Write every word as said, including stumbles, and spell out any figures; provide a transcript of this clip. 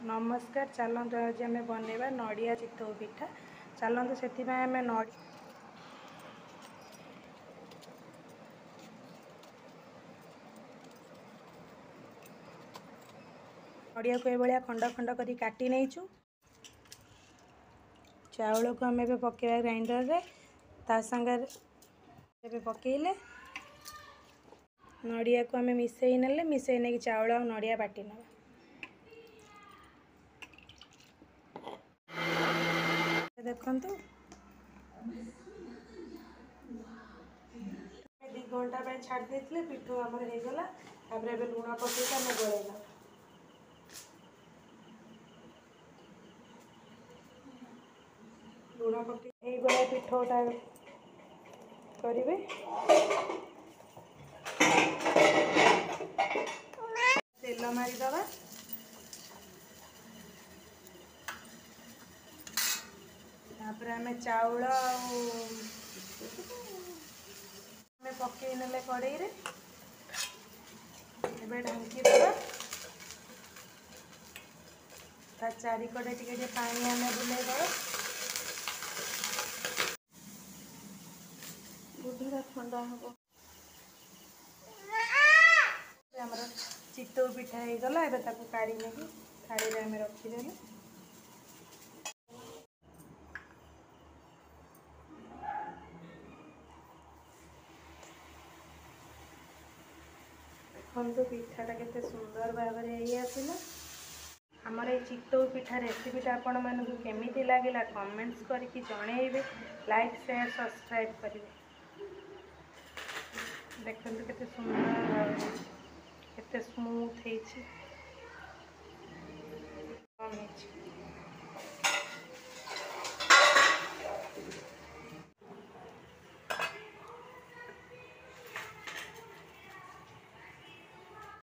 नमस्कार। चलतु आज आम बनवा नड़िया चितौ पिठा। चलतु से आम नड़िया को ये खंड खंड कर काटी नहीं चाउल को आम पकेवा ग्राइंडर रे ता संगे पकेले नड़िया को आम मिसई ने मिसई नहीं चाउल और नड़िया बाटी ना देखु दी घंटा छाड़ देते पिठू आमर होगला लुण पकड़ आम गोलेला लुण पकड़ पिठोटा करेंगे तेल मारिदवा तापर आम चाउल पकई ने कड़े ढांकी दवा ता चारिकड़े टे पानी आम बुले दवा बुधरा ठंडा हम आमर चितौ पिठा होगला एवं काढ़ी नहीं थाली आम रखीदे देखो पिठाटा के सुंदर भाव में आसला आमर ये चितौ पिठा रेसिपीटा आपण मानक केमिति लागला कमेंट्स करके जनइबे लाइक शेयर सब्सक्राइब करेंगे। देखते केते सुंदर भाव केते स्मूथ है।